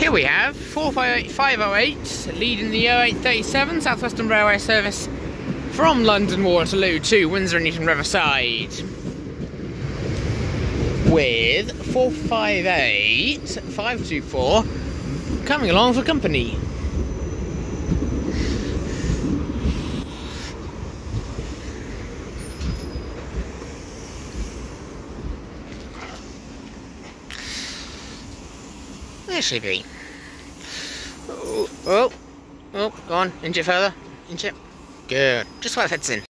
Here we have 458 leading the 0837 South Western Railway service from London Waterloo to Windsor and Eton Riverside, with 458 524 coming along for company. There she be. Oh, go on, inch it further, inch it. Good, just where it fits in.